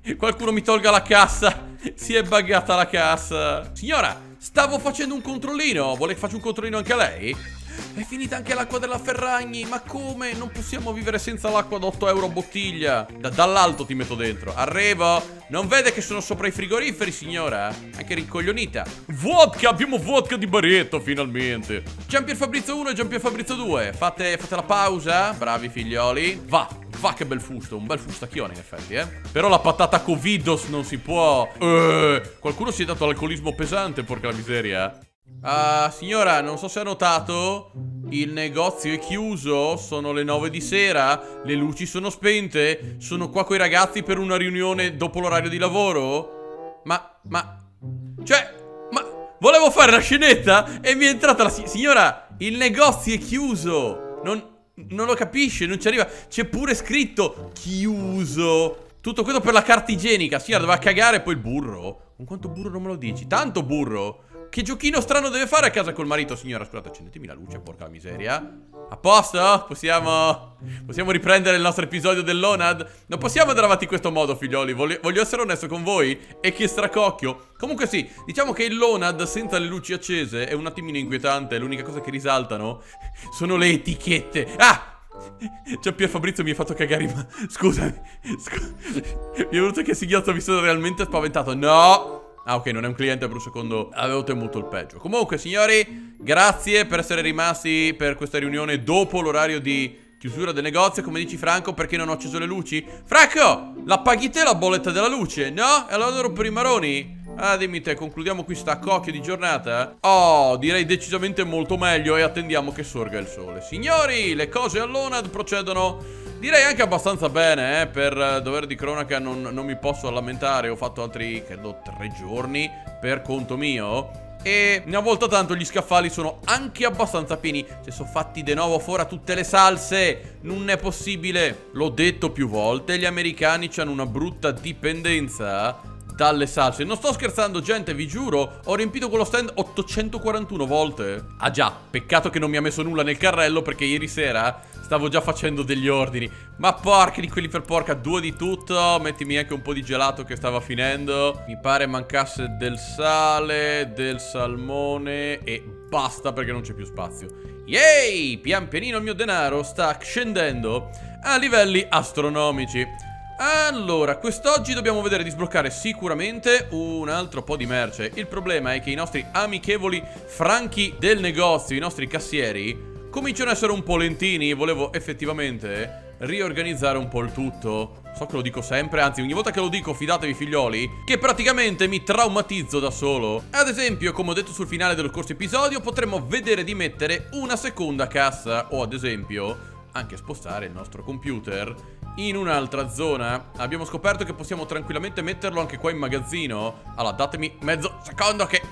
Qualcuno mi tolga la cassa. Si è buggata la cassa. Signora, stavo facendo un controllino. Vuole che faccia un controllino anche a lei? È finita anche l'acqua della Ferragni. Ma come? Non possiamo vivere senza l'acqua da 8 euro a bottiglia. Dall'alto ti metto dentro. Arrivo. Non vede che sono sopra i frigoriferi, signora? Anche rincoglionita. Vodka, abbiamo vodka di baretto finalmente. Giampier Fabrizio 1 e Giampier Fabrizio 2. Fate la pausa. Bravi figlioli. Va che bel fusto. Un bel fustacchione in effetti, Però la patata Covidos non si può. Qualcuno si è dato l'alcolismo pesante, porca la miseria. Signora, non so se ha notato, il negozio è chiuso, sono le 9 di sera, le luci sono spente, sono qua coi ragazzi per una riunione dopo l'orario di lavoro. Volevo fare la scenetta e mi è entrata la signora, il negozio è chiuso. Non lo capisce, non ci arriva. C'è pure scritto chiuso. Tutto questo per la carta igienica. Signora, doveva cagare e poi il burro. Con quanto burro non me lo dici? Tanto burro. Che giochino strano deve fare a casa col marito, signora? Scusate, accendetemi la luce, porca la miseria. A posto? Possiamo riprendere il nostro episodio dell'Onad? Non possiamo andare avanti in questo modo, figlioli. Voglio essere onesto con voi. E che stracocchio. Comunque sì, diciamo che l'Onad senza le luci accese è un attimino inquietante. L'unica cosa che risaltano sono le etichette. Giampier Fabrizio mi ha fatto cagare in Scusami. Mi è venuto che singhiozzo, mi sono realmente spaventato. No! Ok, non è un cliente per un secondo. Avevo temuto il peggio. Comunque, signori, grazie per essere rimasti per questa riunione dopo l'orario di chiusura del negozio. Come dici, Franco, perché non ho acceso le luci? Franco, la paghi te la bolletta della luce? No? E allora per i maroni? Dimmi te, concludiamo qui sta cocchio di giornata? Direi decisamente molto meglio e attendiamo che sorga il sole. Signori, le cose all'Onad procedono, direi anche abbastanza bene, per dovere di cronaca non mi posso lamentare. Ho fatto altri, credo, 3 giorni per conto mio. E una volta tanto gli scaffali sono anche abbastanza pieni. Se sono fatti di nuovo fuori tutte le salse, non è possibile. L'ho detto più volte, gli americani hanno una brutta dipendenza dalle salse. Non sto scherzando, gente, vi giuro. Ho riempito quello stand 841 volte. Ah già, peccato che non mi ha messo nulla nel carrello, perché ieri sera stavo già facendo degli ordini. Ma porca di quelli per porca, 2 di tutto. Mettimi anche un po' di gelato che stava finendo. Mi pare mancasse del sale, del salmone e basta, perché non c'è più spazio. Yay! Pian pianino il mio denaro sta scendendo a livelli astronomici. Allora, quest'oggi dobbiamo vedere di sbloccare sicuramente un altro po' di merce. Il problema è che i nostri amichevoli franchi del negozio, i nostri cassieri, cominciano ad essere un po' lentini e volevo effettivamente riorganizzare un po' il tutto. So che lo dico sempre, anzi ogni volta che lo dico, fidatevi figlioli, che praticamente mi traumatizzo da solo. Ad esempio, come ho detto sul finale dello scorso episodio, potremmo vedere di mettere una seconda cassa, o ad esempio anche spostare il nostro computer in un'altra zona. Abbiamo scoperto che possiamo tranquillamente metterlo anche qua in magazzino. Allora, datemi mezzo secondo che...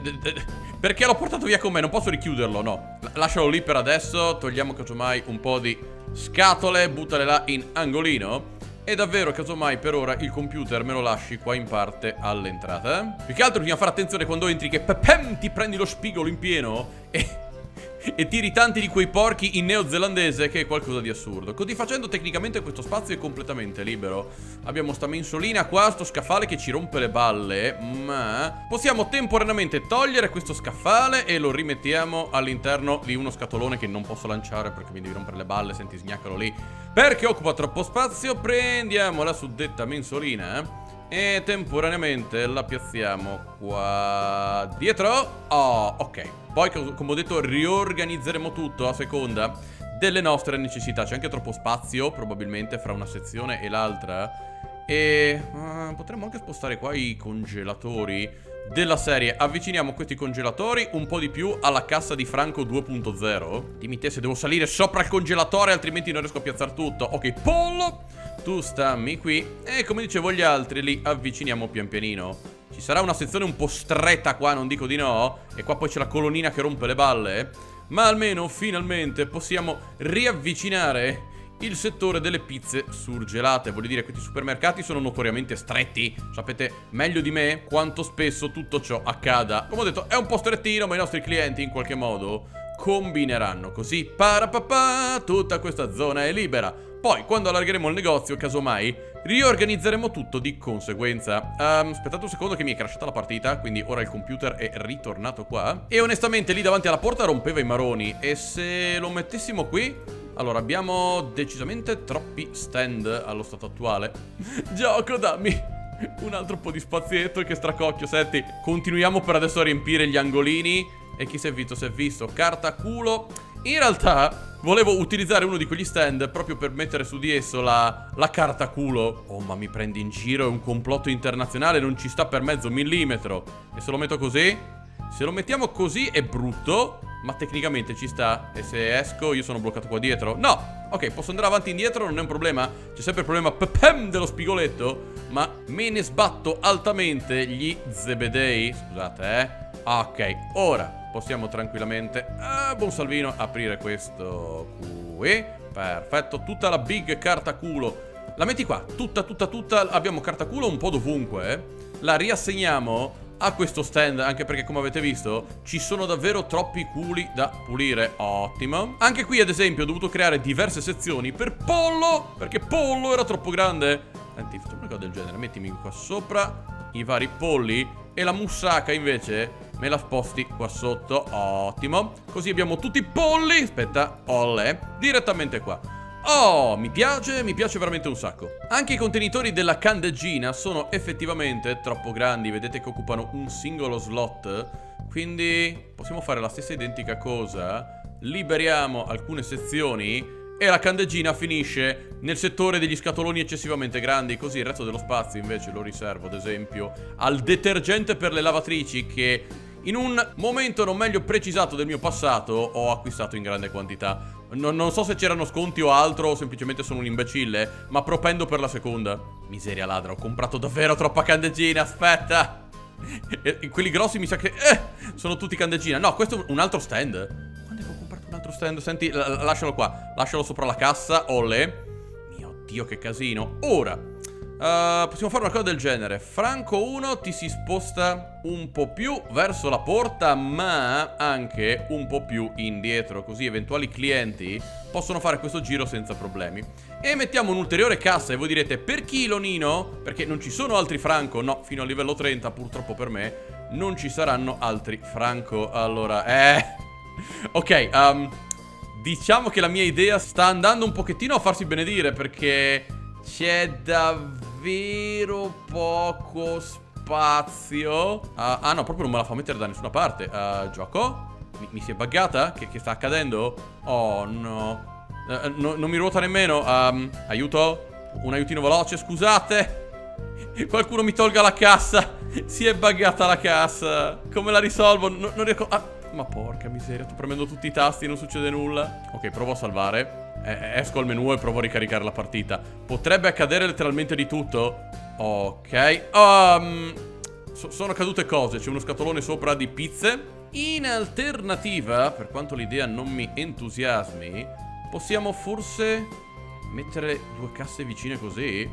perché l'ho portato via con me? Non posso richiuderlo, no. Lascialo lì per adesso. Togliamo casomai un po' di scatole, buttale là in angolino. E davvero, casomai, per ora il computer me lo lasci qua in parte all'entrata. Più che altro bisogna fare attenzione quando entri, che ti prendi lo spigolo in pieno e tiri tanti di quei porchi in neozelandese, che è qualcosa di assurdo. Così facendo tecnicamente questo spazio è completamente libero. Abbiamo sta mensolina qua, sto scaffale che ci rompe le balle, ma possiamo temporaneamente togliere questo scaffale e lo rimettiamo all'interno di uno scatolone che non posso lanciare perché mi devi rompere le balle. Senti, sgnaccalo lì perché occupa troppo spazio. Prendiamo la suddetta mensolina e temporaneamente la piazziamo qua dietro. Ok. Poi, come ho detto, riorganizzeremo tutto a seconda delle nostre necessità. C'è anche troppo spazio, probabilmente, fra una sezione e l'altra. E potremmo anche spostare qua i congelatori della serie. Avviciniamo questi congelatori un po' di più alla cassa di Franco 2.0. Dimmi te se devo salire sopra il congelatore, altrimenti non riesco a piazzare tutto. Ok, pollo, tu stammi qui. E come dicevo, gli altri li avviciniamo pian pianino. Ci sarà una sezione un po' stretta qua, non dico di no. E qua poi c'è la colonnina che rompe le balle. Ma almeno, finalmente, possiamo riavvicinare il settore delle pizze surgelate. Voglio dire, questi supermercati sono notoriamente stretti. Sapete meglio di me quanto spesso tutto ciò accada. Come ho detto, è un po' strettino, ma i nostri clienti in qualche modo combineranno. Così, tutta questa zona è libera. Poi, quando allargheremo il negozio, casomai, riorganizzeremo tutto di conseguenza. Aspettate un secondo che mi è crashata la partita, quindi ora il computer è ritornato qua. E onestamente lì davanti alla porta rompeva i maroni. E se lo mettessimo qui? Allora, abbiamo decisamente troppi stand allo stato attuale. Gioco, dammi un altro po' di spazietto, che stracocchio. Senti, continuiamo per adesso a riempire gli angolini. E chi si è visto? Si è visto. Carta culo. In realtà volevo utilizzare uno di quegli stand proprio per mettere su di esso la carta culo. Oh, ma mi prendi in giro, è un complotto internazionale, non ci sta per mezzo millimetro. E se lo metto così? Se lo mettiamo così è brutto, ma tecnicamente ci sta. E se esco io sono bloccato qua dietro? No! Ok, posso andare avanti e indietro, non è un problema. C'è sempre il problema dello spigoletto. Ma me ne sbatto altamente gli zebedei. Scusate, ok, ora possiamo tranquillamente, buon Salvino, aprire questo qui. Perfetto, tutta la big carta culo la metti qua, tutta. Abbiamo carta culo un po' dovunque. La riassegniamo a questo stand, anche perché come avete visto ci sono davvero troppi culi da pulire. Ottimo. Anche qui ad esempio ho dovuto creare diverse sezioni per Pollo, perché Pollo era troppo grande. Senti, facciamo una cosa del genere, mettimi qua sopra i vari polli e la moussaka invece me la sposti qua sotto. Ottimo. Così abbiamo tutti i polli. Aspetta, olle, direttamente qua. Oh, mi piace veramente un sacco. Anche i contenitori della candeggina sono effettivamente troppo grandi. Vedete che occupano un singolo slot. Quindi possiamo fare la stessa identica cosa. Liberiamo alcune sezioni e la candeggina finisce nel settore degli scatoloni eccessivamente grandi. Così il resto dello spazio invece lo riservo ad esempio al detergente per le lavatrici, che in un momento non meglio precisato del mio passato ho acquistato in grande quantità. Non so se c'erano sconti o altro, o semplicemente sono un imbecille, ma propendo per la seconda. Miseria ladra, ho comprato davvero troppa candeggina, aspetta. E quelli grossi mi sa che sono tutti candeggina. No, questo è un altro stand. Quando è che ho comprato un altro stand? Senti, lascialo qua, lascialo sopra la cassa, olle. Mio Dio, che casino. Ora possiamo fare una cosa del genere. Franco 1 ti si sposta un po' più verso la porta, ma anche un po' più indietro, così eventuali clienti possono fare questo giro senza problemi. E mettiamo un'ulteriore cassa. E voi direte, per chi Lonino? Perché non ci sono altri Franco. No, fino al livello 30 purtroppo per me non ci saranno altri Franco. Allora, ok, diciamo che la mia idea sta andando un pochettino a farsi benedire, perché c'è davvero poco spazio. No, proprio non me la fa mettere da nessuna parte. Gioco? Mi si è buggata? Che sta accadendo? Oh no. Non mi ruota nemmeno. Aiuto? Un aiutino veloce, scusate. Qualcuno mi tolga la cassa. Si è buggata la cassa. Come la risolvo? Non riesco. Ma porca miseria, sto premendo tutti i tasti e non succede nulla. Ok, provo a salvare. Esco al menu e provo a ricaricare la partita. Potrebbe accadere letteralmente di tutto. Ok. Sono cadute cose. C'è uno scatolone sopra di pizze. In alternativa, per quanto l'idea non mi entusiasmi, possiamo forse mettere due casse vicine così.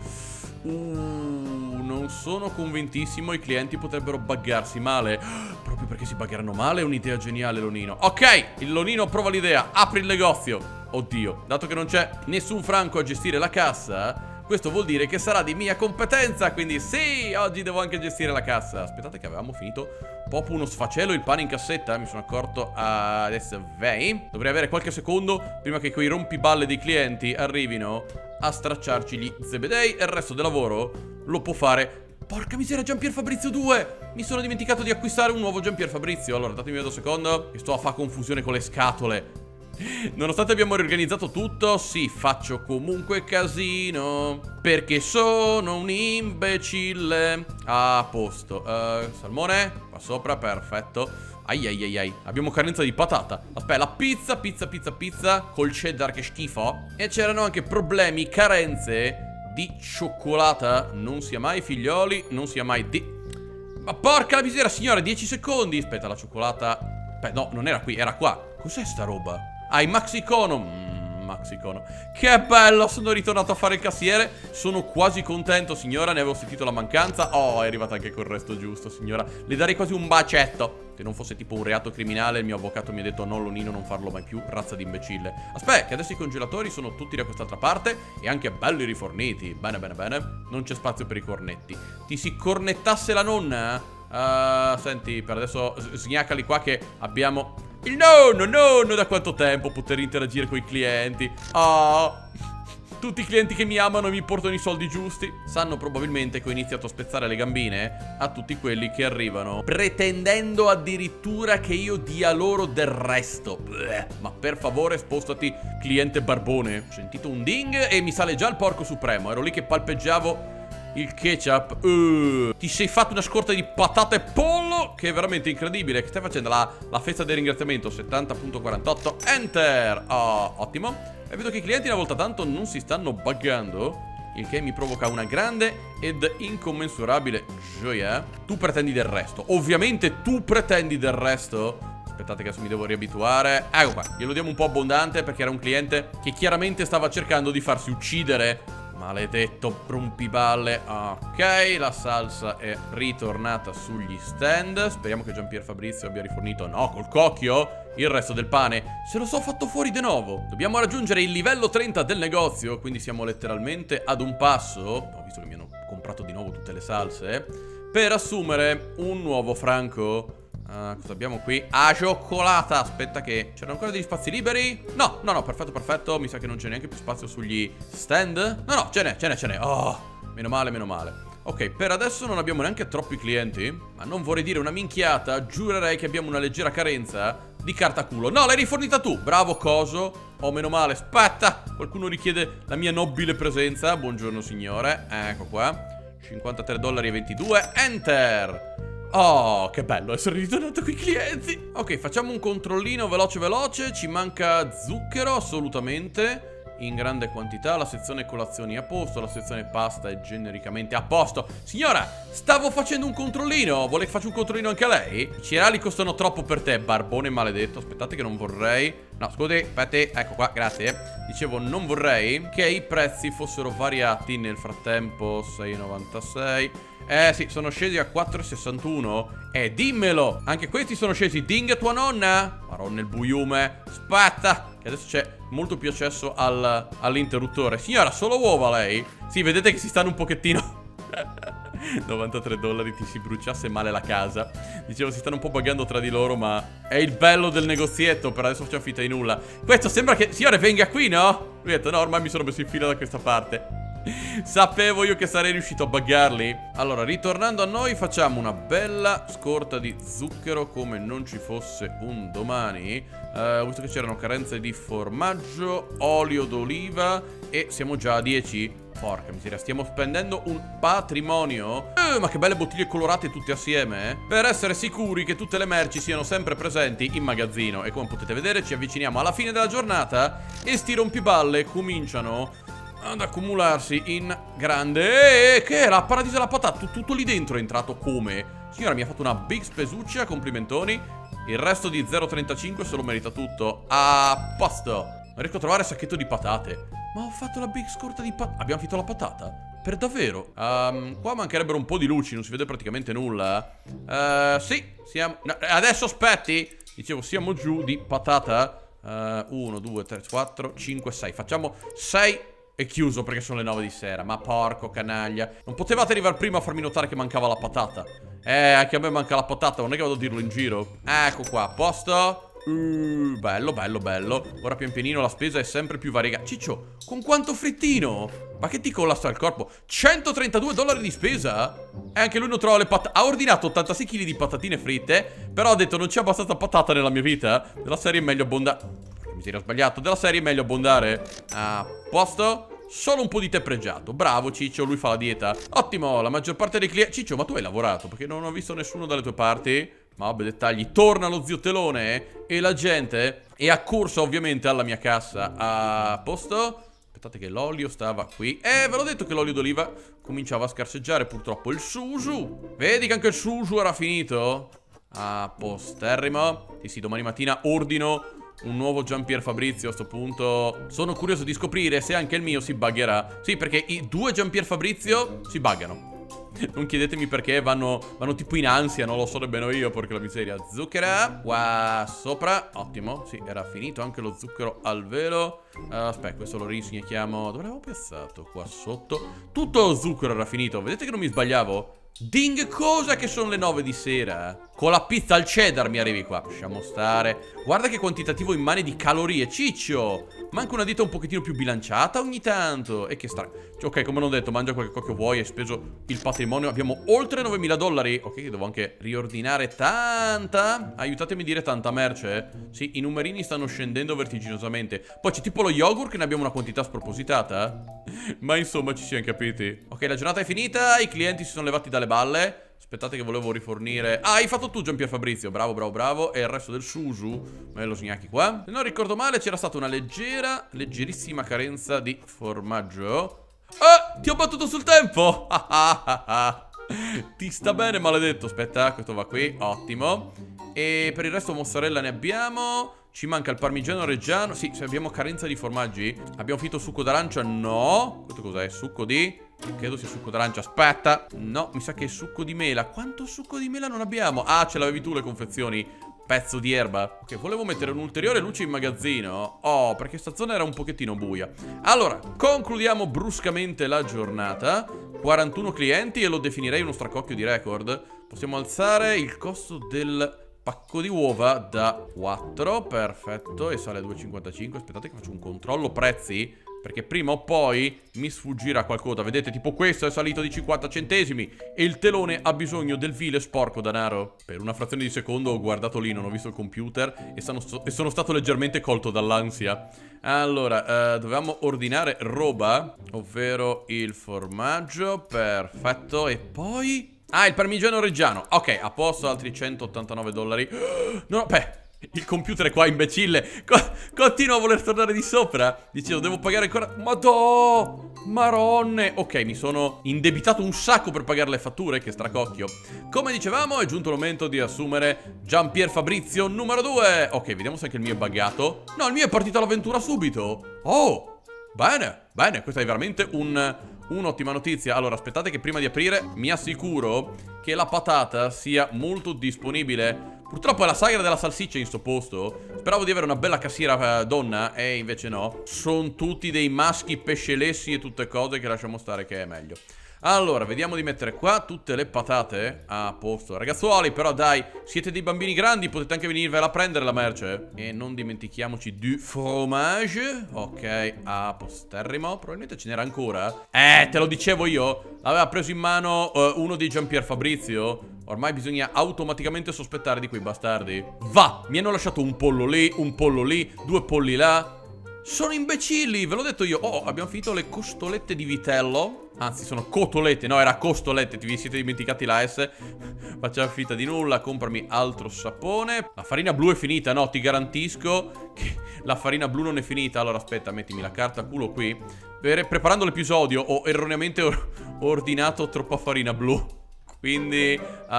Non sono convintissimo. I clienti potrebbero buggarsi male. Proprio perché si buggeranno male è un'idea geniale, Lonino. Ok, il Lonino prova l'idea. Apri il negozio. Oddio, dato che non c'è nessun Franco a gestire la cassa, questo vuol dire che sarà di mia competenza. Quindi sì, oggi devo anche gestire la cassa. Aspettate che avevamo finito proprio uno sfacelo, il pane in cassetta. Mi sono accorto adesso. Dovrei avere qualche secondo prima che quei rompiballe dei clienti arrivino a stracciarci gli zebedei. E il resto del lavoro lo può fare. Porca miseria, Giampier Fabrizio 2. Mi sono dimenticato di acquistare un nuovo Giampier Fabrizio. Allora, datemi un secondo, che sto a fare confusione con le scatole. Nonostante abbiamo riorganizzato tutto, sì, faccio comunque casino, perché sono un imbecille. A posto. Salmone, qua sopra, perfetto. Ai. Abbiamo carenza di patata. Aspetta, la pizza col cheddar che schifo. E c'erano anche problemi, carenze di cioccolata. Non sia mai, figlioli, non sia mai di... Ma porca la miseria, signore, 10 secondi. Aspetta, la cioccolata... Beh, no, non era qui, era qua. Cos'è sta roba? I Maxicono. Maxicon. Che bello, sono ritornato a fare il cassiere. Sono quasi contento, signora, ne avevo sentito la mancanza. Oh, è arrivata anche col resto giusto, signora. Le darei quasi un bacetto. Se non fosse tipo un reato criminale, il mio avvocato mi ha detto: no, Lonino, non farlo mai più, razza di imbecille. Aspetta, che adesso i congelatori sono tutti da quest'altra parte e anche belli riforniti. Bene, bene, bene. Non c'è spazio per i cornetti. Ti si cornettasse la nonna? Senti, per adesso sgnaccali qua che abbiamo il nonno, da quanto tempo poter interagire con i clienti. Oh, tutti i clienti che mi amano e mi portano i soldi giusti sanno probabilmente che ho iniziato a spezzare le gambine a tutti quelli che arrivano pretendendo addirittura che io dia loro del resto. Bleh. Ma per favore spostati, cliente barbone. Ho sentito un ding e mi sale già il porco supremo. Ero lì che palpeggiavo il ketchup. Ti sei fatto una scorta di patate e pollo, che è veramente incredibile. Che stai facendo la festa del ringraziamento. 70.48. Enter. Oh, ottimo. E vedo che i clienti una volta tanto non si stanno buggando, il che mi provoca una grande ed incommensurabile gioia. Tu pretendi del resto. Ovviamente tu pretendi del resto. Aspettate che adesso mi devo riabituare. Ecco qua, glielo diamo un po' abbondante perché era un cliente che chiaramente stava cercando di farsi uccidere. Maledetto rompiballe. Ok, la salsa è ritornata sugli stand. Speriamo che Giampier Fabrizio abbia rifornito, no, col cocchio, il resto del pane. Se lo so fatto fuori di nuovo. Dobbiamo raggiungere il livello 30 del negozio, quindi siamo letteralmente ad un passo, ho visto che mi hanno comprato di nuovo tutte le salse, per assumere un nuovo franco. Cosa abbiamo qui? Cioccolata. Aspetta che c'erano ancora degli spazi liberi? No, perfetto, perfetto. Mi sa che non c'è neanche più spazio sugli stand. No, ce n'è. Oh, meno male. Ok, per adesso non abbiamo neanche troppi clienti. Ma non vorrei dire una minchiata. Giurerei che abbiamo una leggera carenza di carta culo. No, l'hai rifornita tu. Bravo, coso. Oh, meno male. Aspetta, qualcuno richiede la mia nobile presenza. Buongiorno, signore. Ecco qua. $53,22. Enter. Oh, che bello essere ritornato qui clienti. Ok, facciamo un controllino veloce. Ci manca zucchero, assolutamente, in grande quantità. La sezione colazioni è a posto. La sezione pasta è genericamente a posto. Signora, stavo facendo un controllino. Vuole che faccia un controllino anche a lei? I cereali costano troppo per te, barbone maledetto. Aspettate che non vorrei... No, scusi, aspetti, ecco qua, grazie. Dicevo, non vorrei che i prezzi fossero variati nel frattempo. 6,96. Sì, sono scesi a 4,61. Dimmelo. Anche questi sono scesi. Ding tua nonna. Maronna il buiume. Aspetta, che adesso c'è molto più accesso all'interruttore. Signora, solo uova lei? Sì, vedete che si stanno un pochettino... $93, ti si bruciasse male la casa. Dicevo, si stanno un po' buggando tra di loro, ma è il bello del negozietto. Per adesso facciamo finta di nulla. Questo sembra che... Signore, venga qui, no? Lui ha detto, no, ormai mi sono messo in fila da questa parte. Sapevo io che sarei riuscito a buggarli. Allora, ritornando a noi, facciamo una bella scorta di zucchero come non ci fosse un domani. Ho visto che c'erano carenze di formaggio, olio d'oliva e siamo già a 10. Porca miseria, stiamo spendendo un patrimonio. Ma che belle bottiglie colorate tutte assieme, per essere sicuri che tutte le merci siano sempre presenti in magazzino. E come potete vedere ci avviciniamo alla fine della giornata e sti rompiballe cominciano ad accumularsi in grande. Che era? Paradiso della patata. Tutto lì dentro è entrato come? Signora, mi ha fatto una big spesuccia, complimentoni. Il resto di 0,35 se lo merita tutto. A posto. Non riesco a trovare sacchetto di patate. Ma ho fatto la big scorta di patate. Abbiamo finito la patata? Per davvero? Qua mancherebbero un po' di luci, non si vede praticamente nulla. Sì, siamo... No, adesso aspetti. Dicevo, siamo giù di patata. 1, 2, 3, 4, 5, 6. Facciamo 6... È chiuso perché sono le 9 di sera. Ma porco canaglia. Non potevate arrivare prima a farmi notare che mancava la patata? Anche a me manca la patata. Non è che vado a dirlo in giro. Ecco qua, a posto. Bello. Ora pian pianino la spesa è sempre più variegata. Ciccio, con quanto frittino? Ma che ti collassa il corpo? $132 di spesa? E anche lui non trova le patate. Ha ordinato 86 kg di patatine fritte, però ha detto non c'è abbastanza patata nella mia vita. Della serie è meglio abbondare. Miseria, ho sbagliato. Della serie è meglio abbondare. A posto. Solo un po' di tè pregiato. Bravo Ciccio, lui fa la dieta. Ottimo, la maggior parte dei clienti... Ciccio, ma tu hai lavorato? Perché non ho visto nessuno dalle tue parti. Ma vabbè, dettagli. Torna lo zio Telone e la gente è accorsa ovviamente alla mia cassa. A posto. Aspettate che l'olio stava qui. Ve l'ho detto che l'olio d'oliva cominciava a scarseggiare purtroppo. Il susu. Vedi che anche il susu era finito? A posterrimo. Sì, domani mattina ordino un nuovo Giampier Fabrizio a sto punto. Sono curioso di scoprire se anche il mio si buggerà. Sì, perché i due Giampier Fabrizio si buggano. Non chiedetemi perché, vanno tipo in ansia, non lo so nemmeno io, perché la miseria. Zucchera, qua sopra, ottimo, sì, era finito anche lo zucchero al velo. Aspetta, questo lo risegniamo. Dove l'avevo piazzato? Qua sotto. Tutto lo zucchero era finito, vedete che non mi sbagliavo? Ding, cosa che sono le 9 di sera? Con la pizza al cheddar mi arrivi qua. Lasciamo stare. Guarda che quantitativo immane di calorie, ciccio. Manca una dieta un pochettino più bilanciata ogni tanto. E che ok, come non ho detto, mangia quel che cocchio vuoi. Hai speso il patrimonio. Abbiamo oltre 9.000 dollari. Ok, devo anche riordinare tanta. Aiutatemi a dire tanta merce. Sì, i numerini stanno scendendo vertiginosamente. Poi c'è tipo lo yogurt che ne abbiamo una quantità spropositata. Ma insomma ci siamo capiti. Ok, la giornata è finita. I clienti si sono levati dalle balle. Aspettate che volevo rifornire. Ah, hai fatto tu, Giampier Fabrizio. Bravo, bravo, bravo. E il resto del Susu me lo segnacchi qua. Se non ricordo male c'era stata una leggerissima carenza di formaggio. Ah, ti ho battuto sul tempo. Ti sta bene, maledetto. Aspetta, questo va qui, ottimo. E per il resto mozzarella ne abbiamo. Ci manca il parmigiano reggiano. Sì, se abbiamo carenza di formaggi. Abbiamo finito succo d'arancia? No. Questo cos'è? Succo di... Credo sia succo d'arancia. Aspetta. No, mi sa che è succo di mela. Quanto succo di mela non abbiamo? Ah, ce l'avevi tu le confezioni. Pezzo di erba. Ok, volevo mettere un'ulteriore luce in magazzino. Oh, perché sta zona era un pochettino buia. Allora, concludiamo bruscamente la giornata. 41 clienti e lo definirei uno stracocchio di record. Possiamo alzare il costo del... pacco di uova da 4, perfetto, e sale a 2,55. Aspettate che faccio un controllo prezzi, perché prima o poi mi sfuggirà qualcosa. Vedete, tipo questo è salito di 50 centesimi e il telone ha bisogno del vile sporco denaro. Per una frazione di secondo ho guardato lì, non ho visto il computer e sono stato leggermente colto dall'ansia. Allora, dovevamo ordinare roba, ovvero il formaggio, perfetto, e poi... Ah, il parmigiano reggiano. Ok, a posto, altri 189 dollari. No, beh, il computer è qua, imbecille. Continuo a voler tornare di sopra. Dicevo, devo pagare ancora... Madò, maronne. Ok, mi sono indebitato un sacco per pagare le fatture, che stracocchio. Come dicevamo, è giunto il momento di assumere Giampier Fabrizio numero 2. Ok, vediamo se anche il mio è buggato. No, il mio è partita l'avventura subito. Oh, bene, bene, questa è veramente un'ottima notizia. Allora, aspettate che prima di aprire mi assicuro che la patata sia molto disponibile. Purtroppo è la sagra della salsiccia in sto posto. Speravo di avere una bella cassiera donna e invece no. Sono tutti dei maschi pescelessi e tutte cose che lasciamo stare, che è meglio. Allora, vediamo di mettere qua tutte le patate a posto. Ragazzuoli, però dai, siete dei bambini grandi, potete anche venirvela a prendere la merce. E non dimentichiamoci du fromage. Ok, a posterrimo. Probabilmente ce n'era ancora. Te lo dicevo io. Aveva preso in mano uno dei Giampier Fabrizio. Ormai bisogna automaticamente sospettare di quei bastardi. Va, mi hanno lasciato un pollo lì, due polli là. Sono imbecilli, ve l'ho detto io. Oh, abbiamo finito le costolette di vitello. Anzi, sono cotolette, no, era costolette, vi siete dimenticati la S. Facciamo finta di nulla, comprami altro sapone. La farina blu è finita, no, ti garantisco che la farina blu non è finita. Allora, aspetta, mettimi la carta culo qui. Preparando l'episodio ho erroneamente ordinato troppa farina blu. Quindi,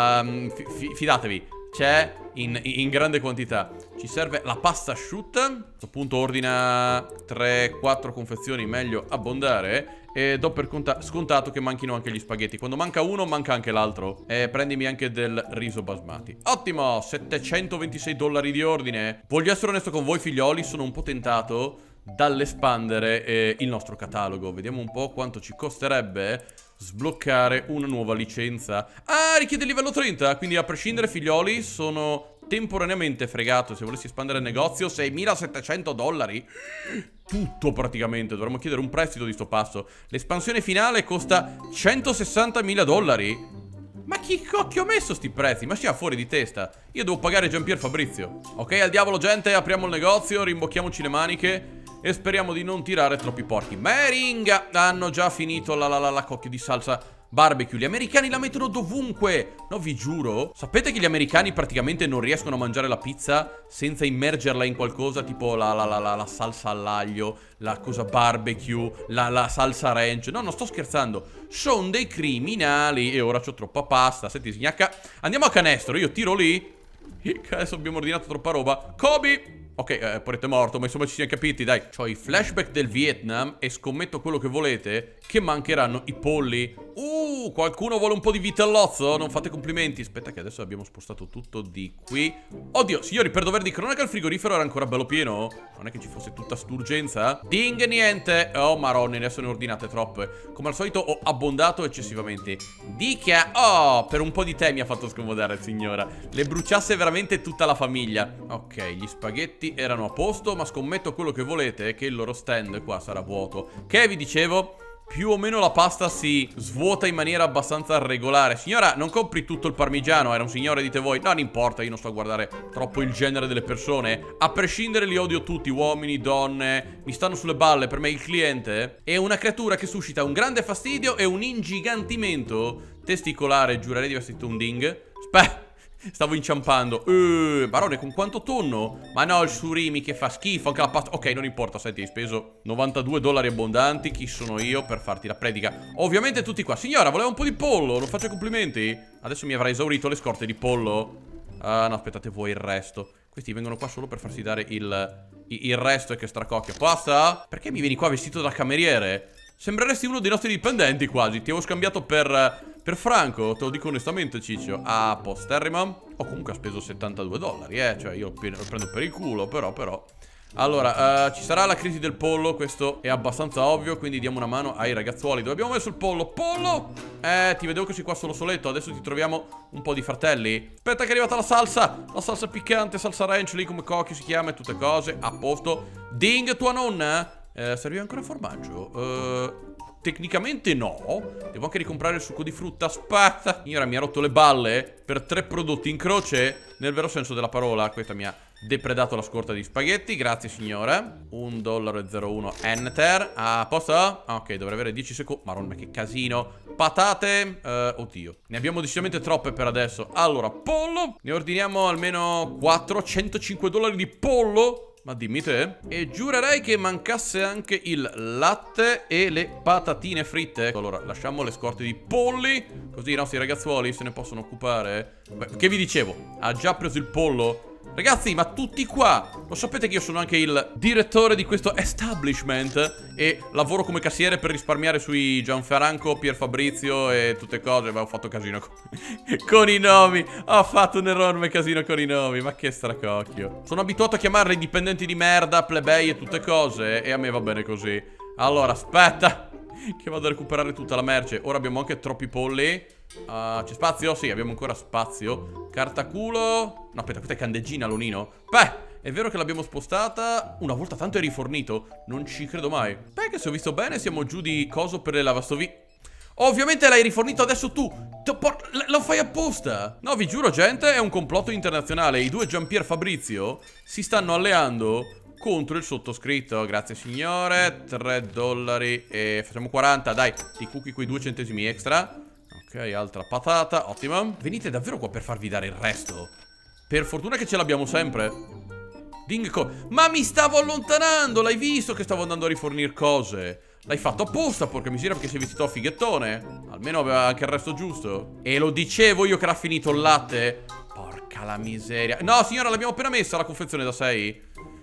fidatevi, c'è in grande quantità. Ci serve la pasta asciutta. A questo punto ordina 3-4 confezioni, meglio abbondare. E do per scontato che manchino anche gli spaghetti. Quando manca uno, manca anche l'altro. E prendimi anche del riso basmati. Ottimo, 726 dollari di ordine. Voglio essere onesto con voi, figlioli, sono un po' tentato dall'espandere il nostro catalogo. Vediamo un po' quanto ci costerebbe sbloccare una nuova licenza. Ah, richiede il livello 30. Quindi a prescindere, figlioli, sono temporaneamente fregato. Se volessi espandere il negozio, 6.700 dollari. Tutto praticamente. Dovremmo chiedere un prestito di sto passo. L'espansione finale costa 160.000 dollari. Ma chi cocchio ha messo sti prezzi? Ma sia fuori di testa. Io devo pagare Giampier Fabrizio. Ok, al diavolo gente, apriamo il negozio, rimbocchiamoci le maniche e speriamo di non tirare troppi porchi. Meringa! Hanno già finito la cocchio di salsa barbecue. Gli americani la mettono dovunque. No, vi giuro. Sapete che gli americani praticamente non riescono a mangiare la pizza senza immergerla in qualcosa tipo la salsa all'aglio, la cosa barbecue, la salsa ranch. No, non sto scherzando. Sono dei criminali. E ora c'ho troppa pasta. Senti, signacca, andiamo a canestro. Io tiro lì. Adesso abbiamo ordinato troppa roba. Kobe! Ok, Porretto è morto, ma insomma ci siamo capiti, dai. C'ho i flashback del Vietnam e scommetto quello che volete che mancheranno i polli. Qualcuno vuole un po' di vitellozzo? Non fate complimenti. Aspetta che adesso abbiamo spostato tutto di qui. Oddio, signori, per dovere di cronaca il frigorifero era ancora bello pieno. Non è che ci fosse tutta st'urgenza. Ding, niente. Oh, maronni, adesso ne ordinate troppe. Come al solito ho abbondato eccessivamente. Dica. Oh, per un po' di tè mi ha fatto scomodare, signora. Le bruciasse veramente tutta la famiglia. Ok, gli spaghetti erano a posto, ma scommetto quello che volete che il loro stand qua sarà vuoto. Che vi dicevo? Più o meno la pasta si svuota in maniera abbastanza regolare. Signora, non compri tutto il parmigiano, era un signore, dite voi. No, non importa, io non sto a guardare troppo il genere delle persone. A prescindere li odio tutti, uomini, donne. Mi stanno sulle balle, per me il cliente è una creatura che suscita un grande fastidio e un ingigantimento testicolare. Giurerei di aver sentito un ding. Stavo inciampando. Barone, con quanto tonno? Ma no, il surimi che fa schifo. Anche la pasta. Ok, non importa. Senti, hai speso $92 abbondanti. Chi sono io per farti la predica? Ovviamente tutti qua. Signora, voleva un po' di pollo. Non faccio complimenti? Adesso mi avrà esaurito le scorte di pollo. Ah, no, aspettate voi il resto. Questi vengono qua solo per farsi dare il resto e che stracocchio. Pasta? Perché mi vieni qua vestito da cameriere? Sembreresti uno dei nostri dipendenti quasi. Ti avevo scambiato per Franco, te lo dico onestamente, Ciccio. A posterrima. Comunque ha speso $72, cioè io lo prendo per il culo, però. Allora, ci sarà la crisi del pollo, questo è abbastanza ovvio, quindi diamo una mano ai ragazzuoli. Dove abbiamo messo il pollo? Pollo! Ti vedevo così qua solo soletto, adesso ti troviamo un po' di fratelli. Aspetta che è arrivata la salsa piccante, salsa ranch, lì come cocchio si chiama e tutte cose. A posto. Ding, tua nonna? Serviva ancora formaggio? Tecnicamente no. Devo anche ricomprare il succo di frutta. Aspetta. Signora, mi ha rotto le balle per 3 prodotti in croce, nel vero senso della parola. Questa mi ha depredato la scorta di spaghetti. Grazie, signora. $1,01 enter. A posto? Ok, dovrei avere 10 secondi. Maronna, che casino. Patate. Oddio, ne abbiamo decisamente troppe per adesso. Allora, pollo. Ne ordiniamo almeno 4. $105 di pollo. Ma dimmi te. E giurerei che mancasse anche il latte e le patatine fritte. Allora, lasciamo le scorte di polli, così i nostri ragazzuoli se ne possono occupare. Beh, che vi dicevo? Ha già preso il pollo? Ragazzi, ma tutti qua. Lo sapete che io sono anche il direttore di questo establishment e lavoro come cassiere per risparmiare sui Gianfranco, Pier Fabrizio e tutte cose. Ma ho fatto casino con i nomi. Ho fatto un enorme casino con i nomi. Ma che stracocchio. Sono abituato a chiamarli dipendenti di merda, plebei e tutte cose, e a me va bene così. Allora, aspetta che vado a recuperare tutta la merce. Ora abbiamo anche troppi polli. C'è spazio? Sì, abbiamo ancora spazio. Cartaculo. No, aspetta, questa è candeggina, Lonino. È vero che l'abbiamo spostata. Una volta tanto è rifornito. Non ci credo mai. Che se ho visto bene siamo giù di coso per le lavastoviglie. Ovviamente l'hai rifornito adesso tu. Lo fai apposta. No, vi giuro, gente, è un complotto internazionale. I due Giampier Fabrizio si stanno alleando contro il sottoscritto. Grazie, signore. $3 e facciamo 40. Dai, ti cucchi quei 2 centesimi extra. Ok, altra patata, ottimo. Venite davvero qua per farvi dare il resto. Per fortuna che ce l'abbiamo sempre. Ma mi stavo allontanando, l'hai visto che stavo andando a rifornire cose? L'hai fatto apposta, porca miseria, perché sei vestito a fighettone. Almeno aveva anche il resto giusto. E lo dicevo io che era finito il latte. Porca la miseria. No, signora, l'abbiamo appena messa la confezione da 6.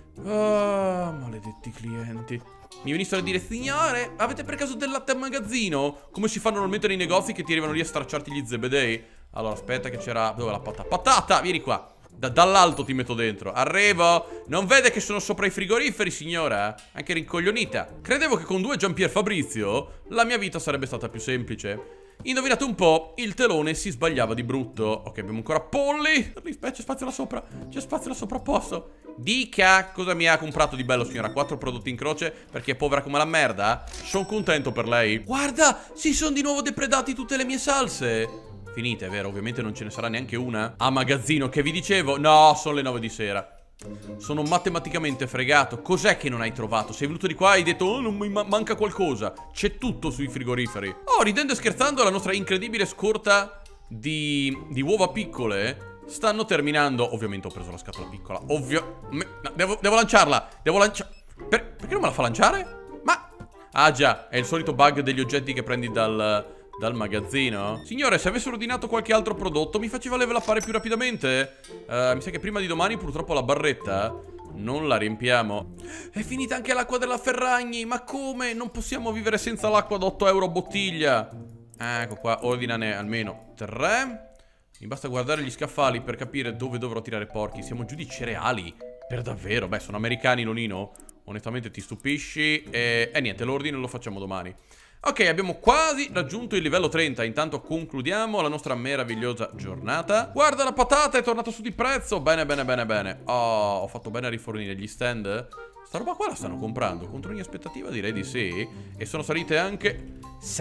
Maledetti clienti. Mi venissero a dire: signore, avete per caso del latte a magazzino? Come si fa normalmente nei negozi che ti arrivano lì a stracciarti gli zebedei. Allora, aspetta che c'era... Dove è la patata? Patata, vieni qua. Dall'alto ti metto dentro. Arrivo. Non vede che sono sopra i frigoriferi, signora? Anche rincoglionita. Credevo che con 2 Giampier Fabrizio la mia vita sarebbe stata più semplice. Indovinate un po', il telone si sbagliava di brutto. Ok, abbiamo ancora polli. C'è spazio là sopra. C'è spazio là sopra, posso? Dica, cosa mi ha comprato di bello, signora? 4 prodotti in croce perché è povera come la merda? Sono contento per lei. Guarda, si sono di nuovo depredati tutte le mie salse. Finite, vero? Ovviamente non ce ne sarà neanche una a magazzino, che vi dicevo. No, sono le 9 di sera. Sono matematicamente fregato. Cos'è che non hai trovato? Sei venuto di qua e hai detto: oh, non mi manca qualcosa. C'è tutto sui frigoriferi. Oh, ridendo e scherzando, la nostra incredibile scorta di uova piccole stanno terminando. Ovviamente ho preso la scatola piccola. Devo lanciarla. Perché non me la fa lanciare? Ma... Ah già, è il solito bug degli oggetti che prendi dal magazzino. Signore, se avessero ordinato qualche altro prodotto mi faceva level upare più rapidamente. Mi sa che prima di domani purtroppo la barretta non la riempiamo. È finita anche l'acqua della Ferragni. Ma come? Non possiamo vivere senza l'acqua da 8 euro a bottiglia. Ecco qua, ordinane almeno 3. Mi basta guardare gli scaffali per capire dove dovrò tirare porchi. Siamo giù di cereali. Per davvero? Beh, sono americani, Lonino. Onestamente ti stupisci. E niente, l'ordine lo facciamo domani. Ok, abbiamo quasi raggiunto il livello 30. Intanto concludiamo la nostra meravigliosa giornata. Guarda, la patata è tornata su di prezzo. Bene, bene, bene, bene. Oh, ho fatto bene a rifornire gli stand. Sta roba qua la stanno comprando. Contro ogni aspettativa direi di sì. E sono salite anche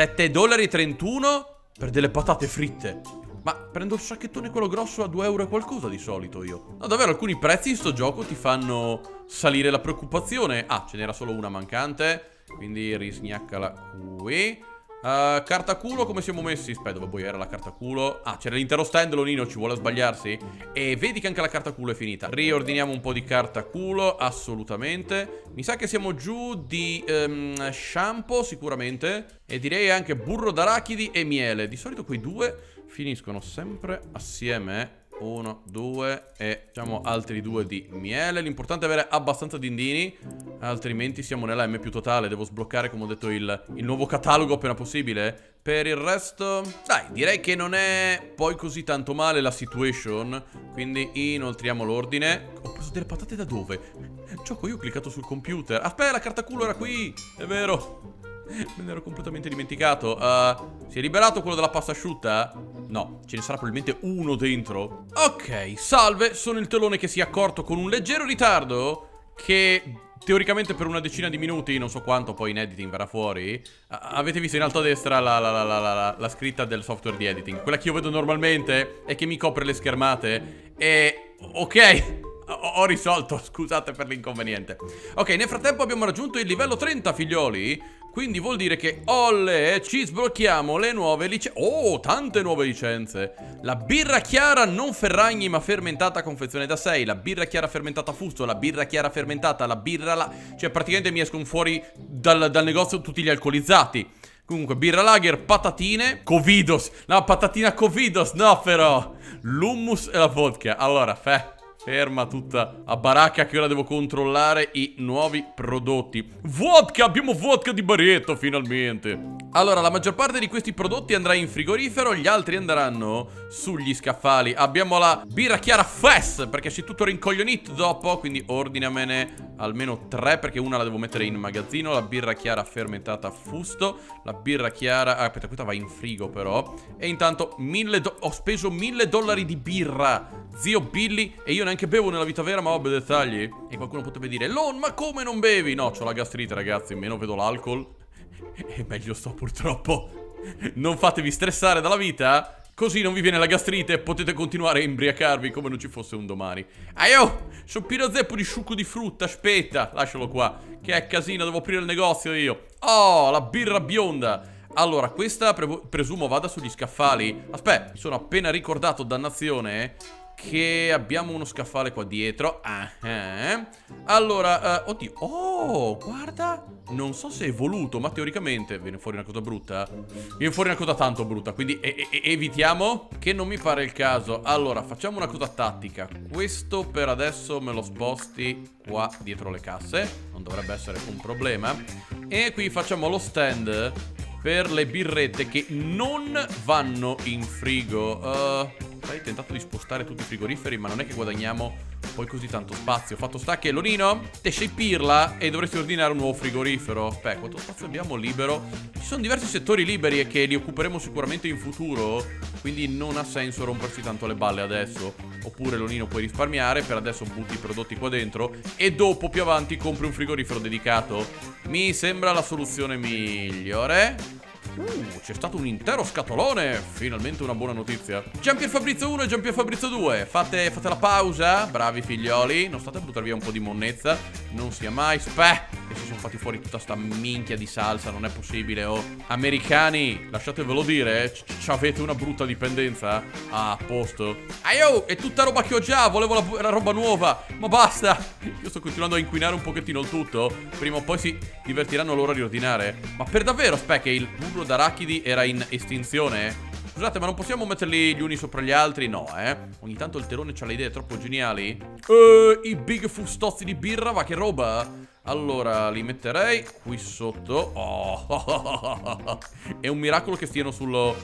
$7,31 per delle patate fritte. Ma prendo il sacchettone quello grosso a 2 euro e qualcosa di solito io. No, davvero, alcuni prezzi in sto gioco ti fanno salire la preoccupazione. Ah, ce n'era solo una mancante. Quindi risgnaccala qui. Carta culo, come siamo messi? Aspetta, dove poi era la carta culo? Ah, c'era l'intero stand, Lonino, ci vuole sbagliarsi. E vedi che anche la carta culo è finita. Riordiniamo un po' di carta culo, assolutamente. Mi sa che siamo giù di shampoo, sicuramente. E direi anche burro d'arachidi e miele. Di solito quei due finiscono sempre assieme. 1, 2 e facciamo altri 2 di miele. L'importante è avere abbastanza dindini, altrimenti siamo nella M più totale. Devo sbloccare, come ho detto, il nuovo catalogo appena possibile. Per il resto, dai, direi che non è poi così tanto male la situation. Quindi inoltriamo l'ordine. Ho preso delle patate da dove? Gioco, io ho cliccato sul computer. Aspetta, la carta culo era qui, è vero. Me ne ero completamente dimenticato. Si è liberato quello della pasta asciutta? No, ce ne sarà probabilmente uno dentro. Ok, salve, sono il telone che si è accorto con un leggero ritardo che teoricamente per una decina di minuti, non so quanto poi in editing verrà fuori. Avete visto in alto a destra la scritta del software di editing, quella che io vedo normalmente e che mi copre le schermate. E ok, ho risolto, scusate per l'inconveniente. Ok, nel frattempo abbiamo raggiunto il livello 30, figlioli. Quindi vuol dire che, olle, ci sblocchiamo le nuove licenze. Oh, tante nuove licenze. La birra chiara non Ferragni ma fermentata confezione da 6. La birra chiara fermentata fusto. La birra chiara fermentata. La birra cioè praticamente mi escono fuori dal negozio tutti gli alcolizzati. Comunque, birra lager, patatine, Covidos. No, patatina Covidos, no però. L'hummus e la vodka. Allora, ferma tutta a baracca che ora devo controllare i nuovi prodotti. Vodka, abbiamo vodka di Baretto finalmente. Allora, la maggior parte di questi prodotti andrà in frigorifero, gli altri andranno sugli scaffali. Abbiamo la birra chiara Fess, perché sei tutto rincoglionito dopo, quindi ordinamene almeno 3 perché una la devo mettere in magazzino. La birra chiara fermentata fusto, la birra chiara... aspetta, questa va in frigo però. E intanto ho speso $1.000 di birra, zio Billy, e io neanche bevo nella vita vera, ma vabbè, dettagli. E qualcuno potrebbe dire, Lon, ma come non bevi? No, c'ho la gastrite, ragazzi, meno vedo l'alcol e meglio sto, purtroppo. Non fatevi stressare dalla vita, così non vi viene la gastrite e potete continuare a imbriacarvi come non ci fosse un domani. Aio, sono pieno zeppo di succo di frutta, aspetta, lascialo qua, che è casino, devo aprire il negozio io. Oh, la birra bionda. Allora, questa presumo vada sugli scaffali. Aspetta, mi sono appena ricordato, dannazione, che abbiamo uno scaffale qua dietro. Allora, oddio. Oh, guarda. Non so se è voluto, ma teoricamente viene fuori una cosa brutta. Viene fuori una cosa tanto brutta, quindi evitiamo, che non mi pare il caso. Allora, facciamo una cosa tattica. Questo per adesso me lo sposti qua dietro le casse. Non dovrebbe essere un problema. E qui facciamo lo stand per le birrette che non vanno in frigo. Hai tentato di spostare tutti i frigoriferi, ma non è che guadagniamo poi così tanto spazio. Fatto sta che, Lonino, te sei pirla e dovresti ordinare un nuovo frigorifero. Aspetta, quanto spazio abbiamo libero? Ci sono diversi settori liberi e che li occuperemo sicuramente in futuro, quindi non ha senso rompersi tanto le balle adesso. Oppure, Lonino, puoi risparmiare, per adesso butti i prodotti qua dentro e dopo più avanti compri un frigorifero dedicato. Mi sembra la soluzione migliore. C'è stato un intero scatolone. Finalmente una buona notizia. Giampier Fabrizio 1 e Giampier Fabrizio 2. Fate la pausa. Bravi figlioli. Non state a buttare via un po' di monnezza. Non sia mai. Che si sono fatti fuori tutta sta minchia di salsa. Non è possibile. Oh, americani, lasciatevelo dire, c'avete una brutta dipendenza. Ah, a posto. Aio, è tutta roba che ho già. Volevo la roba nuova. Ma basta. Io sto continuando a inquinare un pochettino il tutto. Prima o poi si divertiranno loro a riordinare. Ma per davvero, che il burro d'arachidi era in estinzione? Scusate, ma non possiamo metterli gli uni sopra gli altri? No, ogni tanto il telone c'ha le idee troppo geniali. I big fustozzi di birra, va che roba. Allora, li metterei qui sotto. Oh, è un miracolo che stiano sullo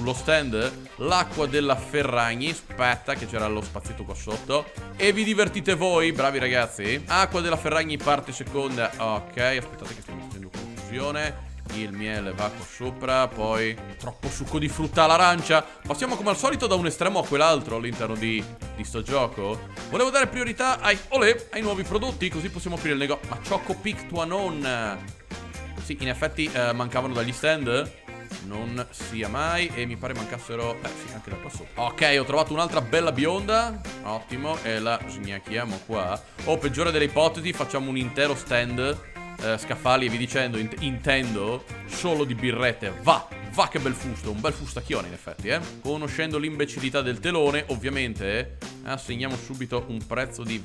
stand. L'acqua della Ferragni. Aspetta che c'era lo spazietto qua sotto. E vi divertite voi, bravi ragazzi. Acqua della Ferragni parte seconda. Ok, aspettate che stiamo facendo confusione. Il miele va qua sopra. Poi troppo succo di frutta all'arancia. Passiamo come al solito da un estremo a quell'altro all'interno di sto gioco. Volevo dare priorità ai nuovi prodotti, così possiamo aprire il negozio. Ma Choco Pic tua nonna. Sì, in effetti mancavano dagli stand. Non sia mai. E mi pare mancassero sì, anche da qua sotto. Ok, ho trovato un'altra bella bionda. Ottimo. E la sgnacchiamo qua. O peggiore delle ipotesi, facciamo un intero stand scaffali e vi dicendo, intendo solo di birrette. Va che bel fusto, un bel fustacchione in effetti, Conoscendo l'imbecillità del telone, ovviamente assegniamo subito un prezzo di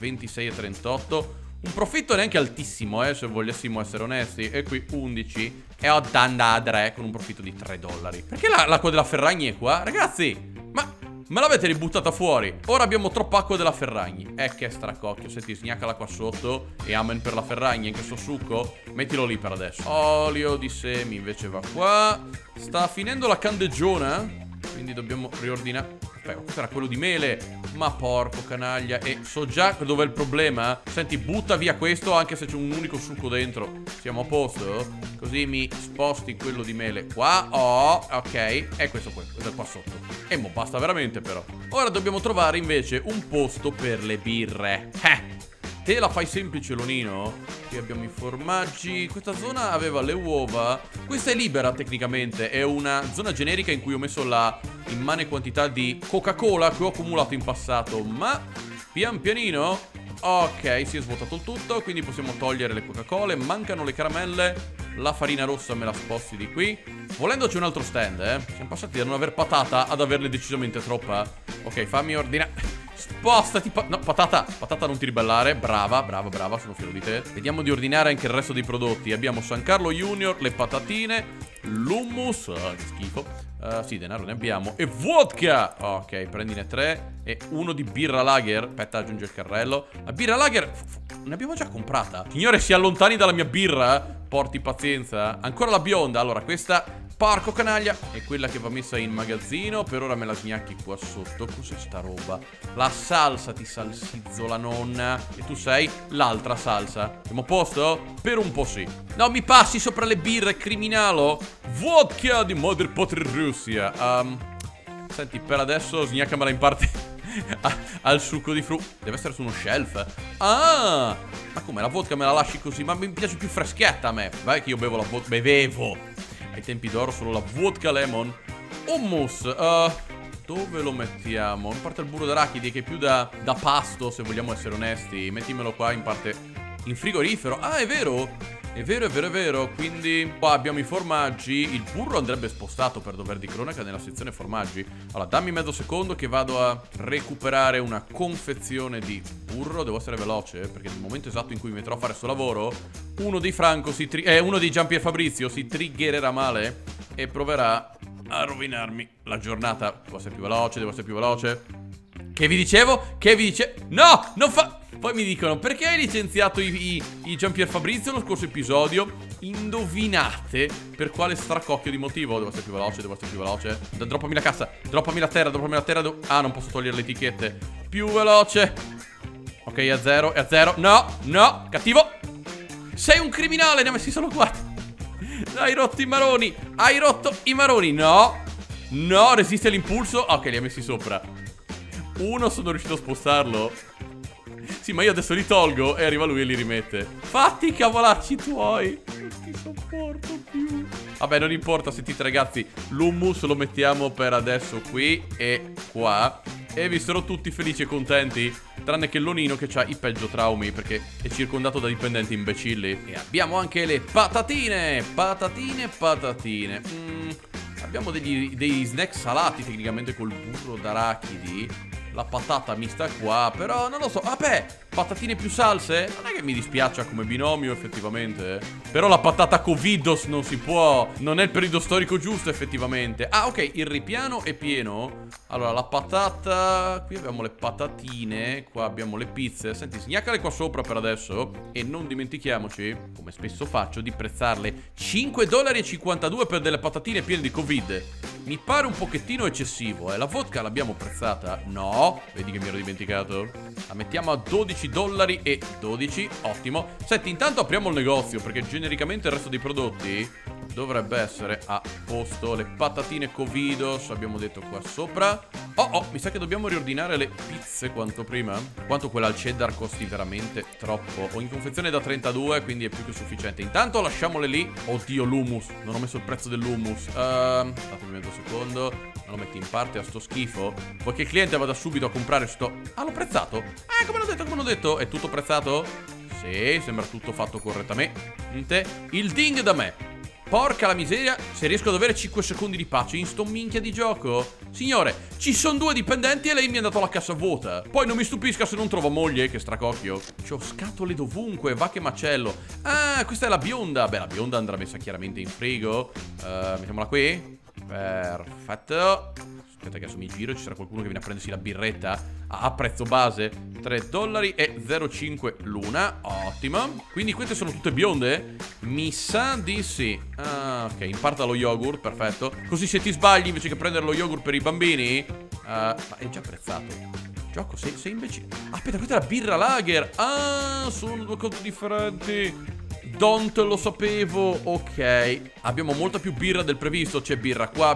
26,38. Un profitto neanche altissimo, se volessimo essere onesti. E qui 11 e ho dandadre con un profitto di $3. Perché l'acqua della Ferragni è qua? Ragazzi, ma me l'avete ributtata fuori. Ora abbiamo troppa acqua della Ferragni. Che stracocchio. Senti, sgnacala qua sotto. E amen per la Ferragni, anche sto succo. Mettilo lì per adesso. Olio di semi invece va qua. Sta finendo la candeggiona, quindi dobbiamo riordinare. Aspetta, questo era quello di mele. Ma porco canaglia. E so già dov'è il problema. Senti, butta via questo anche se c'è un unico succo dentro. Siamo a posto? Così mi sposti quello di mele qua. Ok. E questo è qua sotto. E mo basta veramente però. Ora dobbiamo trovare invece un posto per le birre. Te la fai semplice, Lonino. Qui abbiamo i formaggi. Questa zona aveva le uova. Questa è libera tecnicamente. È una zona generica in cui ho messo la immane quantità di Coca-Cola che ho accumulato in passato. Ma pian pianino. Ok, si è svuotato il tutto. Quindi possiamo togliere le Coca-Cola. Mancano le caramelle. La farina rossa me la sposti di qui. Volendo c'è un altro stand, Siamo passati da non aver patata ad averne decisamente troppa. Ok, fammi ordinare. Spostati, no, patata non ti ribellare. Brava, sono fiero di te. Vediamo di ordinare anche il resto dei prodotti. Abbiamo San Carlo Junior, le patatine, l'hummus, che schifo. Sì, denaro ne abbiamo. E vodka. Ok, prendine 3. E uno di birra lager. Aspetta, aggiunge il carrello. La birra lager ne abbiamo già comprata. Signore, si allontani dalla mia birra. Porti pazienza. Ancora la bionda. Allora, questa, porco canaglia, è quella che va messa in magazzino. Per ora me la sgnacchi qua sotto. Cos'è sta roba? La salsa, ti salsizzo la nonna. E tu sei l'altra salsa. Siamo a posto? Per un po' sì. No, mi passi sopra le birre, criminalo. Vodka di Mother Potter Russia. Senti, per adesso sgnaccamela in parte al succo di frutta. Deve essere su uno shelf. Ma come, la vodka me la lasci così? Ma mi piace più freschetta a me. Vai che io bevo la vodka. Bevevo ai tempi d'oro solo la vodka lemon. Hummus. Dove lo mettiamo? In parte il burro d'arachidi, che è più da pasto, se vogliamo essere onesti. Mettimelo qua in parte in frigorifero. È vero. È vero. Quindi qua abbiamo i formaggi. Il burro andrebbe spostato per dover di cronaca nella sezione formaggi. Allora, dammi mezzo secondo che vado a recuperare una confezione di burro. Devo essere veloce, perché nel momento esatto in cui mi metterò a fare sto lavoro, uno dei Franco uno dei Giampier Fabrizio si triggererà male e proverà a rovinarmi la giornata. Devo essere più veloce. Che vi dicevo? No, non fa... Poi mi dicono, perché hai licenziato i Giampier Fabrizio nello scorso episodio? Indovinate per quale stracocchio di motivo. Devo essere più veloce. Droppami la cassa, droppami la terra. Non posso togliere le etichette. Più veloce. Ok, è a zero. No, cattivo. Sei un criminale, ne ho messi solo 4. Hai rotto i maroni. No, resiste all'impulso. Ok, li ha messi sopra. Uno sono riuscito a spostarlo. Sì, ma io adesso li tolgo e arriva lui e li rimette. Fatti i cavolacci tuoi. Non ti sopporto più. Vabbè, non importa, sentite ragazzi, l'hummus lo mettiamo per adesso qui e qua. E vi sarò tutti felici e contenti, tranne che Lonino che ha i peggio traumi, perché è circondato da dipendenti imbecilli. E abbiamo anche le patatine. Patatine. Abbiamo dei snack salati tecnicamente col burro d'arachidi. La patata mista qua, però non lo so. Vabbè, Patatine più salse? Non è che mi dispiaccia come binomio effettivamente. Però la patata Covidos non si può. Non è il periodo storico giusto effettivamente. Ah ok, il ripiano è pieno. Allora la patata. Qui abbiamo le patatine. Qua abbiamo le pizze. Senti, sgnaccale qua sopra per adesso. E non dimentichiamoci, come spesso faccio, di prezzarle. $5,52 per delle patatine piene di Covid. Mi pare un pochettino eccessivo, La vodka l'abbiamo prezzata? No, vedi che mi ero dimenticato. La mettiamo a $12,12. Ottimo. Senti, intanto apriamo il negozio, perché genericamente il resto dei prodotti dovrebbe essere a posto. Le patatine Covidos abbiamo detto qua sopra. Oh, mi sa che dobbiamo riordinare le pizze quanto prima. Quanto quella al cheddar costi veramente troppo. Ho in confezione da 32, quindi è più che sufficiente. Intanto lasciamole lì. Oddio, l'hummus. Non ho messo il prezzo dell'hummus. Datemi mezzo secondo. Me lo metti in parte a sto schifo. Vuoi che il cliente vada subito a comprare sto... Ah, l'ho prezzato? Come l'ho detto. È tutto prezzato? Sì, sembra tutto fatto correttamente. Il ding da me. Porca la miseria, se riesco ad avere 5 secondi di pace in sto minchia di gioco. Signore, ci sono 2 dipendenti e lei mi ha dato la cassa vuota. Poi non mi stupisca se non trovo moglie, che stracocchio. C'ho scatole dovunque, va che macello. Ah, questa è la bionda. Beh, la bionda andrà messa chiaramente in frigo. Mettiamola qui. Perfetto. Aspetta che adesso mi giro, ci sarà qualcuno che viene a prendersi la birretta a prezzo base. $3,05 l'una. Ottimo. Quindi queste sono tutte bionde? Mi sa di sì. Ah, ok, imparta lo yogurt, perfetto. Così se ti sbagli, invece che prendere lo yogurt per i bambini ma è già prezzato. Gioco, sei imbecille. Aspetta, questa è la birra lager. Ah, sono 2 cose differenti. Don't lo sapevo. Ok, abbiamo molta più birra del previsto. C'è birra qua,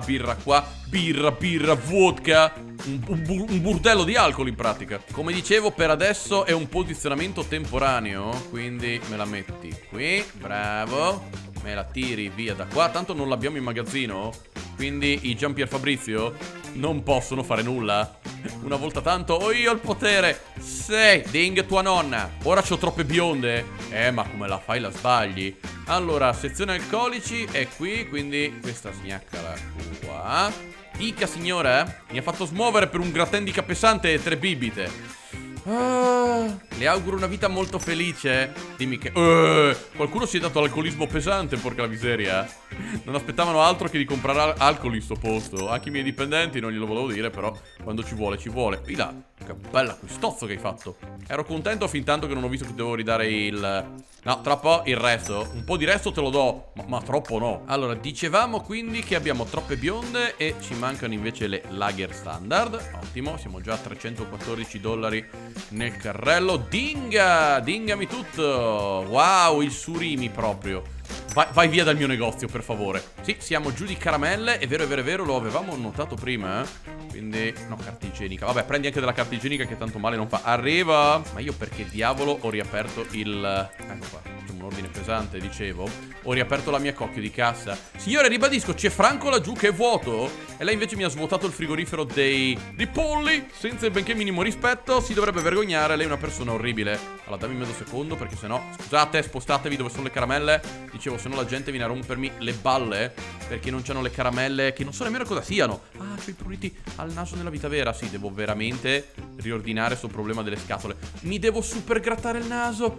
birra, vodka. Un burdello di alcol in pratica. Come dicevo, per adesso è un posizionamento temporaneo, quindi me la metti qui. Bravo. Me la tiri via da qua. Tanto non l'abbiamo in magazzino, quindi i Giampier Fabrizio non possono fare nulla. Una volta tanto ho io il potere. Sei, ding tua nonna. Ora c'ho troppe bionde. Ma come la fai la sbagli. Allora, sezione alcolici è qui, quindi questa sgnaccala qua. Dica signora, mi ha fatto smuovere per un gratin di capesante e 3 bibite. Le auguro una vita molto felice. Dimmi che... qualcuno si è dato l'alcolismo pesante, porca la miseria. Non aspettavano altro che di comprare alcol in sto posto. Anche i miei dipendenti non glielo volevo dire, però quando ci vuole, ci vuole. Qui là, che bella quest'ozzo che hai fatto. Ero contento fin tanto che non ho visto che dovevo ridare il... No, troppo il resto. Un po' di resto te lo do, ma troppo no. Allora, dicevamo quindi che abbiamo troppe bionde e ci mancano invece le lager standard. Ottimo, siamo già a $314 nel carrello. Dingami tutto. Wow, il surimi proprio. Vai via dal mio negozio, per favore. Sì, siamo giù di caramelle. È vero, lo avevamo notato prima, Quindi, no, carta igienica. Vabbè, prendi anche della carta igienica che tanto male non fa. Arriva. Ma io perché diavolo ho riaperto il... Ecco qua, facciamo un ordine pesante, dicevo. Ho riaperto la mia cocchio di cassa. Signore, ribadisco, c'è Franco laggiù che è vuoto. E lei invece mi ha svuotato il frigorifero dei polli. Senza il benché minimo rispetto. Si dovrebbe vergognare, lei è una persona orribile. Allora, dammi mezzo secondo, perché sennò... Scusate, spostatevi dove sono le caramelle. Dicevo, se no la gente viene a rompermi le balle, perché non c'hanno le caramelle, che non so nemmeno cosa siano. Ah, c'ho i pruriti al naso nella vita vera. Sì, devo veramente riordinare sto problema delle scatole. Mi devo super grattare il naso.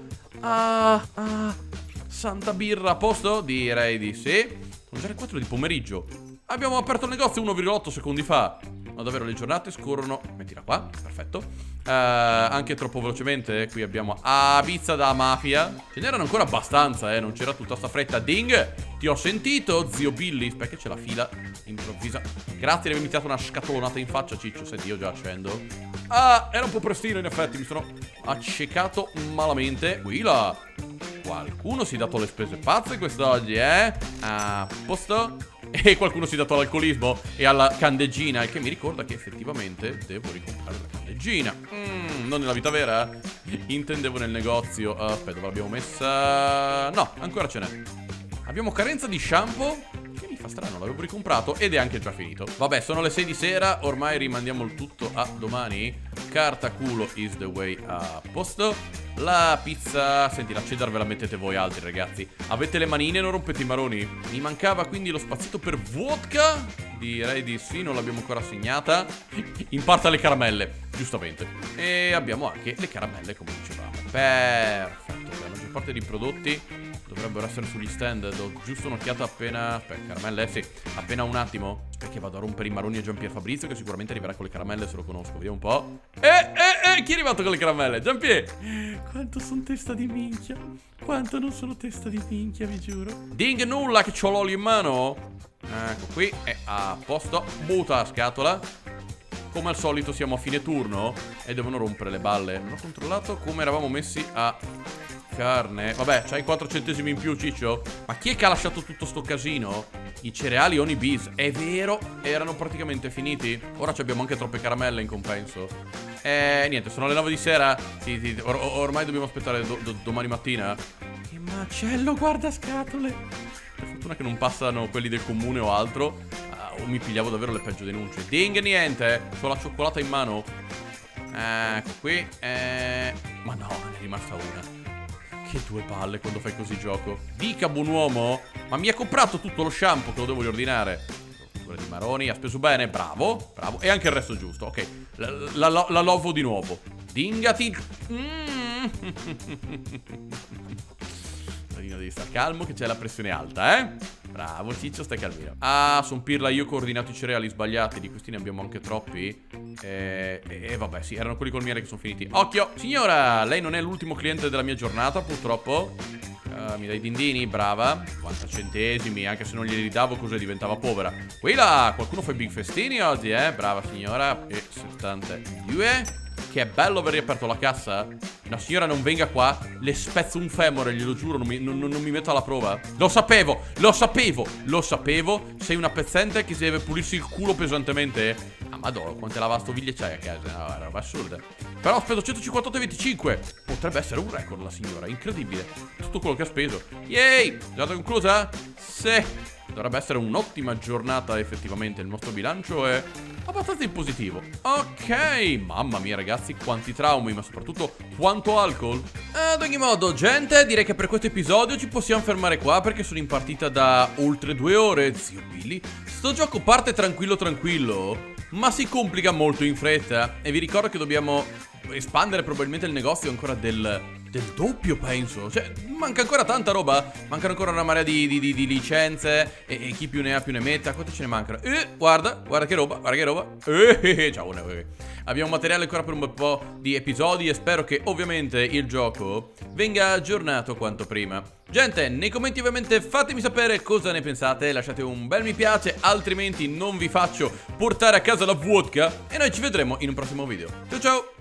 Santa birra, a posto? Direi di sì. Sono già le 4 di pomeriggio. Abbiamo aperto il negozio 1,8 secondi fa. Ma davvero le giornate scorrono. Mettila qua, perfetto. Anche troppo velocemente. Qui abbiamo pizza da mafia. Ce n'erano ancora abbastanza, non c'era tutta sta fretta. Ding, ti ho sentito, zio Billy. Aspetta che c'è la fila improvvisa. Grazie di avermi tirato una scatolonata in faccia, ciccio. Senti, io già accendo. Era un po' prestino in effetti. Mi sono accecato malamente. Qui là. Qualcuno si è dato le spese pazze quest'oggi, A posto. E qualcuno si è dato all'alcolismo e alla candeggina, il che mi ricorda che effettivamente devo ricomprare la candeggina. Non nella vita vera? Intendevo nel negozio. Aspetta, dove l'abbiamo messa? No, ancora ce n'è. Abbiamo carenza di shampoo, che mi fa strano, l'avevo ricomprato ed è anche già finito. Vabbè, sono le 6 di sera, ormai rimandiamo il tutto a domani. Carta culo is the way. A posto. La pizza, senti, la cheddar ve la mettete voi altri, ragazzi. Avete le manine, non rompete i maroni. Mi mancava quindi lo spazietto per vodka. Direi di sì, non l'abbiamo ancora assegnata. In parte le caramelle, giustamente. E abbiamo anche le caramelle, come dicevamo. Perfetto, la maggior parte dei prodotti dovrebbero essere sugli stand. Do giusto un'occhiata appena... Aspetta, caramelle, sì, appena un attimo. Aspetta che vado a rompere i maroni a Giampier Fabrizio, che sicuramente arriverà con le caramelle, se lo conosco. Vediamo un po'. Chi è arrivato con le caramelle? Giampier! Quanto sono testa di minchia. Quanto non sono testa di minchia, vi giuro. Ding nulla che c'ho l'olio in mano. Ecco qui, è a posto. Butta la scatola. Come al solito siamo a fine turno e devono rompere le balle. Non ho controllato come eravamo messi a carne. Vabbè, c'hai 4 centesimi in più, Ciccio. Ma chi è che ha lasciato tutto sto casino? I cereali Honey Bees. È vero, erano praticamente finiti. Ora abbiamo anche troppe caramelle in compenso. Niente, sono le 9 di sera. Sì, ormai dobbiamo aspettare domani mattina. Che macello, guarda scatole. Per fortuna che non passano quelli del comune o altro, o mi pigliavo davvero le peggio denunce. Ding, niente. Ho la cioccolata in mano. Ecco qui. Ma no, ne è rimasta una. Che due palle quando fai così gioco. Dica, buon uomo. Ma mi ha comprato tutto lo shampoo che lo devo riordinare. Quello di maroni, ha speso bene. Bravo, bravo. E anche il resto giusto. Ok, la lovo di nuovo. Dingati. Devi stare calmo che c'è la pressione alta, eh? Bravo Ciccio, stai calmino. Ah, son pirla, io ho coordinato i cereali sbagliati. Di questi ne abbiamo anche troppi. Vabbè, sì, erano quelli col miele che sono finiti. Occhio, signora, lei non è l'ultimo cliente della mia giornata, purtroppo. Mi dai dindini, brava. 50 centesimi, anche se non glieli davo così diventava povera. Qui là, qualcuno fa i big festini oggi, eh? Brava signora. E 72. Che è bello aver riaperto la cassa. La signora non venga qua, le spezzo un femore, glielo giuro, non mi metto alla prova. Lo sapevo. Sei una pezzente che si deve pulirsi il culo pesantemente. Ah, madonna, quante lavastoviglie c'hai a casa? No, è roba assurda. Però ho speso 158,25. Potrebbe essere un record la signora, incredibile. Tutto quello che ha speso. Yay, giornata conclusa? Sì. Dovrebbe essere un'ottima giornata effettivamente. Il nostro bilancio è abbastanza in positivo. Ok, mamma mia ragazzi, quanti traumi, ma soprattutto quanto alcol. Ad ogni modo, gente, direi che per questo episodio ci possiamo fermare qua, perché sono in partita da oltre 2 ore. Zio Billy, sto gioco parte tranquillo, ma si complica molto in fretta. E vi ricordo che dobbiamo espandere probabilmente il negozio ancora del doppio, penso. Cioè, manca ancora tanta roba. Mancano ancora una marea di licenze. E chi più ne ha più ne metta. Quante ce ne mancano? Guarda che roba, ciao. Abbiamo materiale ancora per un bel po' di episodi. E spero che ovviamente il gioco venga aggiornato quanto prima. Gente, nei commenti ovviamente fatemi sapere cosa ne pensate. Lasciate un bel mi piace, altrimenti non vi faccio portare a casa la vodka. E noi ci vedremo in un prossimo video. Ciao ciao.